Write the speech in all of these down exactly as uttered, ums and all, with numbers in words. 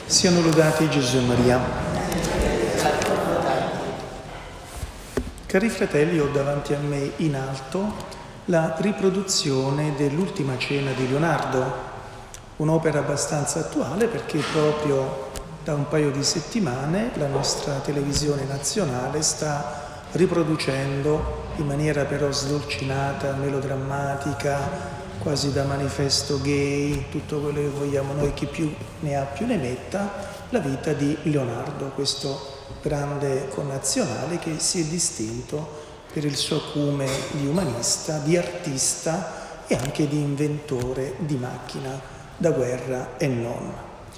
Siano lodati Gesù e Maria. Cari fratelli, ho davanti a me in alto la riproduzione dell'Ultima Cena di Leonardo, un'opera abbastanza attuale perché proprio da un paio di settimane la nostra televisione nazionale sta riproducendo in maniera però sdolcinata, melodrammatica, quasi da manifesto gay, tutto quello che vogliamo noi, chi più ne ha più ne metta, la vita di Leonardo, questo grande connazionale che si è distinto per il suo acume di umanista, di artista e anche di inventore di macchina da guerra e non.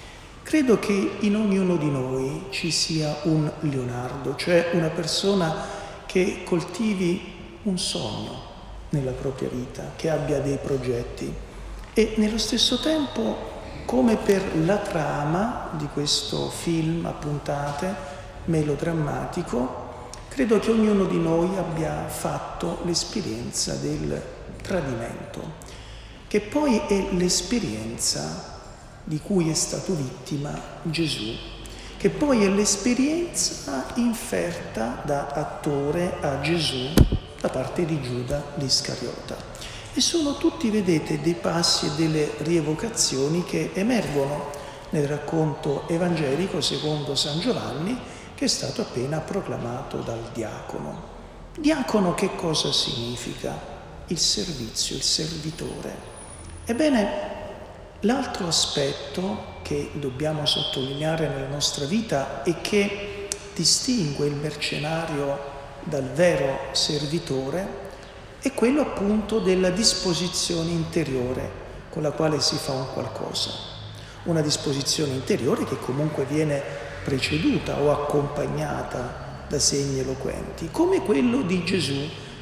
Credo che in ognuno di noi ci sia un Leonardo, cioè una persona che coltivi un sogno nella propria vita, che abbia dei progetti e nello stesso tempo, come per la trama di questo film a puntate melodrammatico, credo che ognuno di noi abbia fatto l'esperienza del tradimento, che poi è l'esperienza di cui è stato vittima Gesù, che poi è l'esperienza inferta da attore a Gesù da parte di Giuda l'Iscariota. E sono tutti, vedete, dei passi e delle rievocazioni che emergono nel racconto evangelico secondo San Giovanni, che è stato appena proclamato dal diacono. Diacono che cosa significa? Il servizio, il servitore. Ebbene, l'altro aspetto che dobbiamo sottolineare nella nostra vita e che distingue il mercenario dal vero servitore è quello appunto della disposizione interiore con la quale si fa un qualcosa. Una disposizione interiore che comunque viene preceduta o accompagnata da segni eloquenti, come quello di Gesù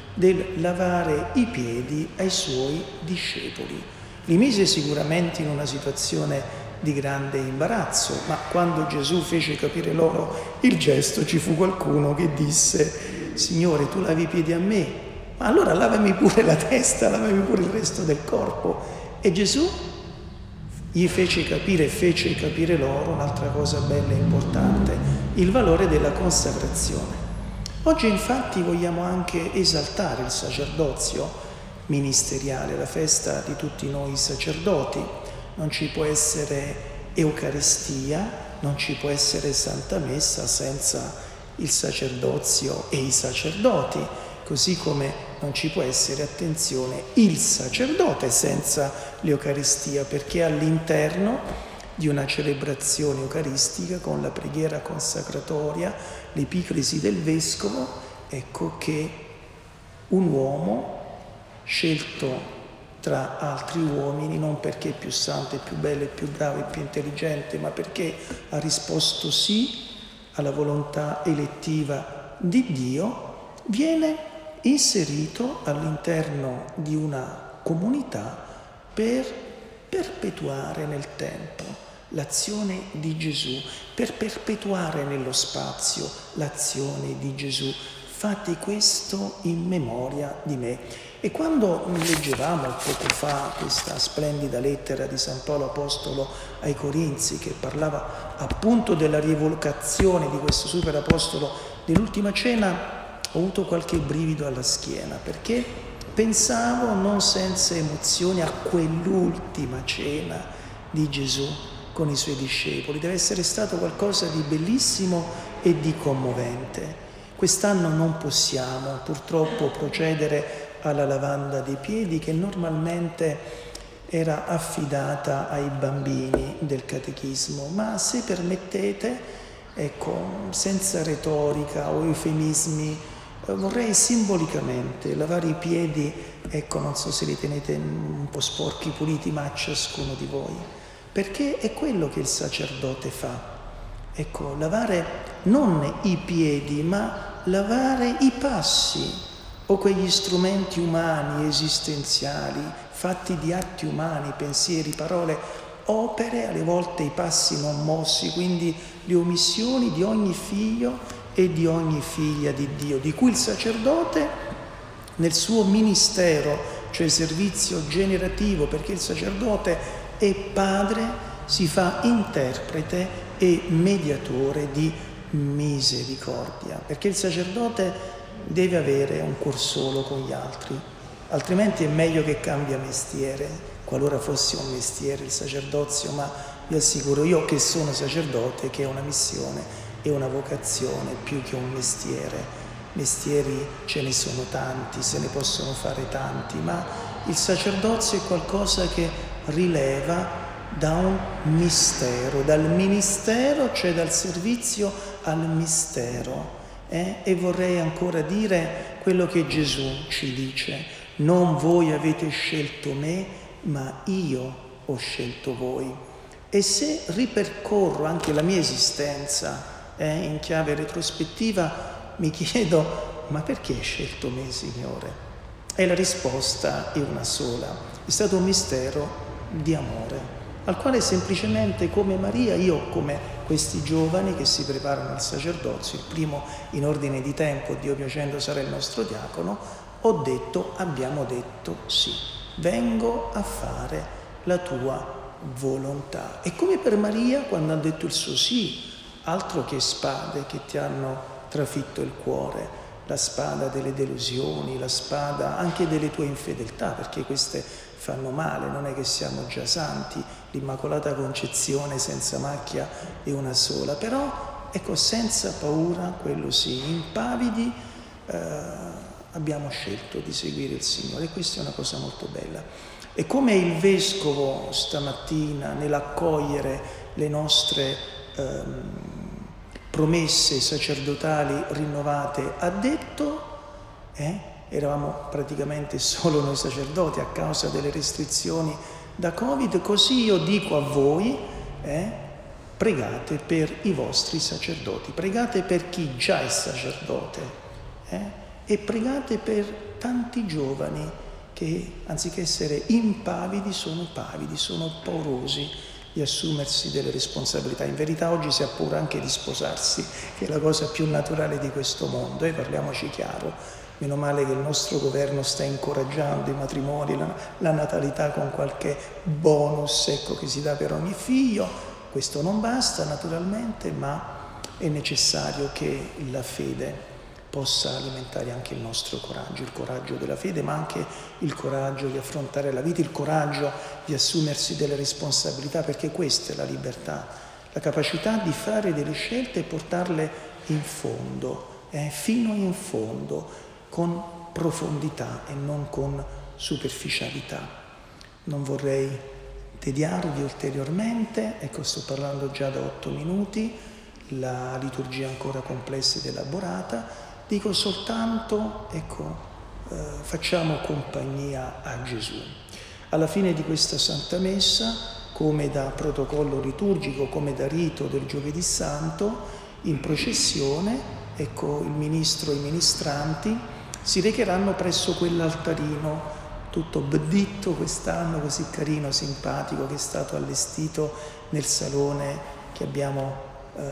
del lavare i piedi ai suoi discepoli. Li mise sicuramente in una situazione di grande imbarazzo, ma quando Gesù fece capire loro il gesto ci fu qualcuno che disse: Signore, tu lavi i piedi a me, ma allora lavami pure la testa, lavami pure il resto del corpo. E Gesù gli fece capire, fece capire loro un'altra cosa bella e importante, il valore della consacrazione. Oggi infatti vogliamo anche esaltare il sacerdozio ministeriale, la festa di tutti noi sacerdoti. Non ci può essere Eucaristia, non ci può essere Santa Messa senza il sacerdozio e i sacerdoti, così come non ci può essere, attenzione, il sacerdote senza l'Eucaristia, perché all'interno di una celebrazione eucaristica con la preghiera consacratoria, l'epiclesi del vescovo, ecco che un uomo scelto tra altri uomini, non perché è più santo, è più bello, è più bravo, è più intelligente, ma perché ha risposto sì alla volontà elettiva di Dio, viene inserito all'interno di una comunità per perpetuare nel tempo l'azione di Gesù, per perpetuare nello spazio l'azione di Gesù. Fate questo in memoria di me. E quando leggevamo poco fa questa splendida lettera di San Paolo Apostolo ai Corinzi, che parlava appunto della rievocazione di questo super apostolo dell'Ultima Cena, ho avuto qualche brivido alla schiena, perché pensavo non senza emozioni a quell'ultima cena di Gesù con i suoi discepoli. Deve essere stato qualcosa di bellissimo e di commovente. Quest'anno non possiamo purtroppo procedere alla lavanda dei piedi che normalmente era affidata ai bambini del catechismo, ma se permettete, ecco, senza retorica o eufemismi, vorrei simbolicamente lavare i piedi, ecco, non so se li tenete un po' sporchi, puliti, ma a ciascuno di voi, perché è quello che il sacerdote fa. Ecco, lavare non i piedi, ma lavare i passi o quegli strumenti umani, esistenziali, fatti di atti umani, pensieri, parole, opere, alle volte i passi non mossi, quindi le omissioni di ogni figlio e di ogni figlia di Dio, di cui il sacerdote nel suo ministero, cioè servizio generativo, perché il sacerdote è padre, si fa interprete e mediatore di misericordia, perché il sacerdote deve avere un cuor solo con gli altri, altrimenti è meglio che cambia mestiere, qualora fosse un mestiere il sacerdozio, ma vi assicuro io che sono sacerdote che è una missione e una vocazione più che un mestiere. Mestieri ce ne sono tanti, se ne possono fare tanti, ma il sacerdozio è qualcosa che rileva da un mistero, dal ministero, cioè dal servizio al mistero. Eh? E vorrei ancora dire quello che Gesù ci dice: non voi avete scelto me, ma io ho scelto voi. E se ripercorro anche la mia esistenza eh, in chiave retrospettiva, mi chiedo: ma perché hai scelto me, Signore? E la risposta è una sola: è stato un mistero di amore, al quale semplicemente, come Maria, io, come questi giovani che si preparano al sacerdozio, il primo in ordine di tempo, Dio piacendo sarà il nostro diacono, ho detto, abbiamo detto sì, vengo a fare la tua volontà. E come per Maria, quando ha detto il suo sì, altro che spade che ti hanno trafitto il cuore, la spada delle delusioni, la spada anche delle tue infedeltà, perché queste fanno male, non è che siamo già santi, l'Immacolata Concezione senza macchia è una sola, però ecco, senza paura, quello sì, impavidi, eh, abbiamo scelto di seguire il Signore, e questa è una cosa molto bella. E come il Vescovo stamattina nell'accogliere le nostre ehm, promesse sacerdotali rinnovate ha detto, eh, eravamo praticamente solo noi sacerdoti a causa delle restrizioni da Covid, così io dico a voi, eh, pregate per i vostri sacerdoti, pregate per chi già è sacerdote eh, e pregate per tanti giovani che anziché essere impavidi sono pavidi, sono paurosi di assumersi delle responsabilità. In verità oggi si ha paura anche di sposarsi, che è la cosa più naturale di questo mondo, e parliamoci chiaro. Meno male che il nostro governo sta incoraggiando i matrimoni, la, la natalità con qualche bonus ecco, che si dà per ogni figlio. Questo non basta naturalmente, ma è necessario che la fede possa alimentare anche il nostro coraggio, il coraggio della fede, ma anche il coraggio di affrontare la vita, il coraggio di assumersi delle responsabilità, perché questa è la libertà, la capacità di fare delle scelte e portarle in fondo, eh, fino in fondo, con profondità e non con superficialità. Non vorrei tediarvi ulteriormente, ecco, sto parlando già da otto minuti, la liturgia è ancora complessa ed elaborata. Dico soltanto, ecco, eh, facciamo compagnia a Gesù. Alla fine di questa Santa Messa, come da protocollo liturgico, come da rito del Giovedì Santo, in processione, ecco, il ministro e i ministranti si recheranno presso quell'altarino tutto beditto quest'anno, così carino, simpatico, che è stato allestito nel salone che abbiamo eh,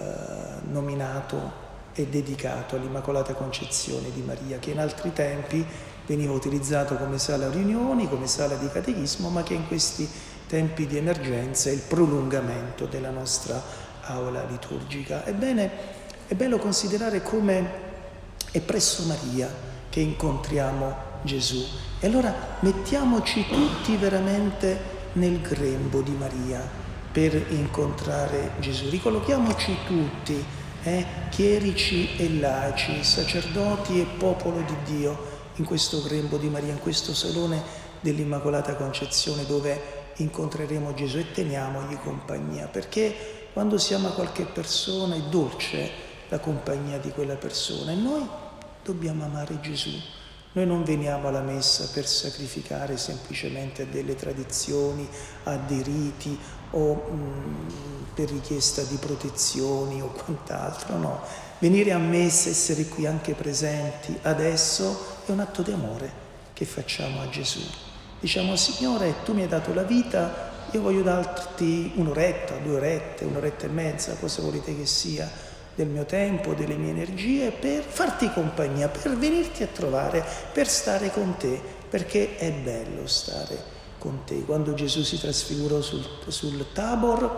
nominato e dedicato all'Immacolata Concezione di Maria, che in altri tempi veniva utilizzato come sala riunioni, come sala di catechismo, ma che in questi tempi di emergenza è il prolungamento della nostra aula liturgica. Ebbene, è bello considerare come è presso Maria che incontriamo Gesù. E allora mettiamoci tutti veramente nel grembo di Maria per incontrare Gesù. Ricollochiamoci tutti, eh, chierici e laici, sacerdoti e popolo di Dio, in questo grembo di Maria, in questo salone dell'Immacolata Concezione dove incontreremo Gesù, e teniamogli compagnia, perché quando siamo a qualche persona è dolce la compagnia di quella persona, e noi dobbiamo amare Gesù. Noi non veniamo alla messa per sacrificare semplicemente a delle tradizioni, a dei riti o mh, per richiesta di protezioni o quant'altro, no. Venire a messa, essere qui anche presenti adesso è un atto di amore che facciamo a Gesù. Diciamo: Signore, tu mi hai dato la vita, io voglio darti un'oretta, due orette, un'oretta e mezza, cosa volete che sia, del mio tempo, delle mie energie, per farti compagnia, per venirti a trovare, per stare con te, perché è bello stare con te. Quando Gesù si trasfigurò sul, sul Tabor,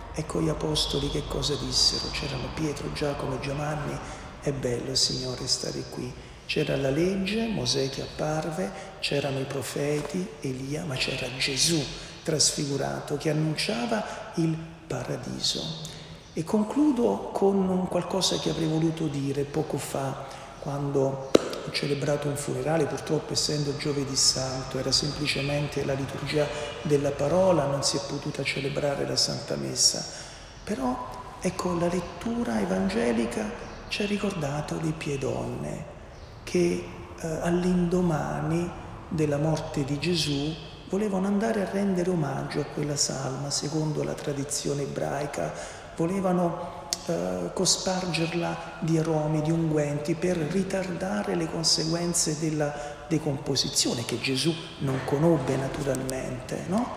ecco gli apostoli che cosa dissero? C'erano Pietro, Giacomo e Giovanni. È bello, Signore, stare qui. C'era la legge, Mosè che apparve, c'erano i profeti, Elia, ma c'era Gesù trasfigurato che annunciava il paradiso. E concludo con un qualcosa che avrei voluto dire poco fa, quando ho celebrato un funerale, purtroppo essendo giovedì santo, era semplicemente la liturgia della parola, non si è potuta celebrare la Santa Messa. Però, ecco, la lettura evangelica ci ha ricordato le piedonne che eh, all'indomani della morte di Gesù volevano andare a rendere omaggio a quella salma, secondo la tradizione ebraica, volevano eh, cospargerla di aromi, di unguenti, per ritardare le conseguenze della decomposizione, che Gesù non conobbe naturalmente, no?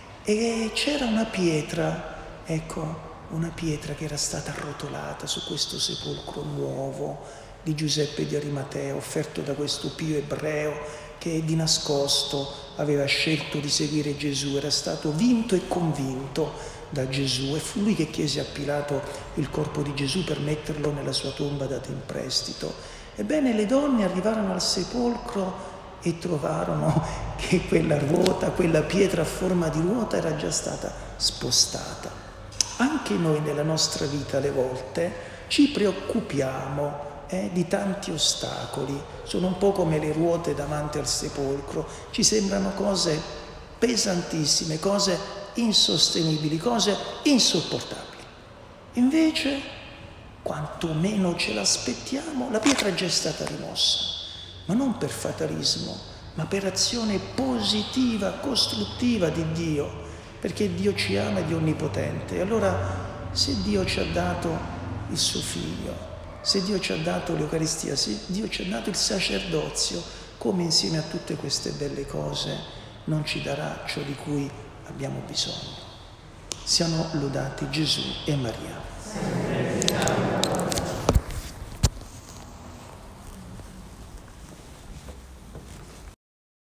E c'era una pietra, ecco, una pietra che era stata arrotolata su questo sepolcro nuovo di Giuseppe di Arimatea, offerto da questo pio ebreo che di nascosto aveva scelto di seguire Gesù, era stato vinto e convinto da Gesù, e fu lui che chiese a Pilato il corpo di Gesù per metterlo nella sua tomba data in prestito. Ebbene, le donne arrivarono al sepolcro e trovarono che quella ruota, quella pietra a forma di ruota era già stata spostata. Anche noi nella nostra vita alle volte ci preoccupiamo eh, di tanti ostacoli, sono un po' come le ruote davanti al sepolcro, ci sembrano cose pesantissime, cose insostenibili, cose insopportabili. Invece, quanto meno ce l'aspettiamo, la pietra è già stata rimossa, ma non per fatalismo, ma per azione positiva, costruttiva di Dio, perché Dio ci ama ed è onnipotente. E allora, se Dio ci ha dato il suo Figlio, se Dio ci ha dato l'Eucaristia, se Dio ci ha dato il sacerdozio, come insieme a tutte queste belle cose non ci darà ciò di cui abbiamo bisogno? Siano lodati Gesù e Maria.